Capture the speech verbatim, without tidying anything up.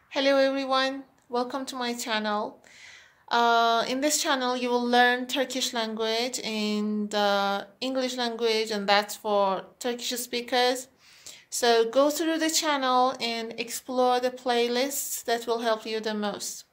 Hello everyone, welcome to my channel. Uh, in this channel you will learn Turkish language and uh, English language, and that's for Turkish speakers. So go through the channel and explore the playlists that will help you the most.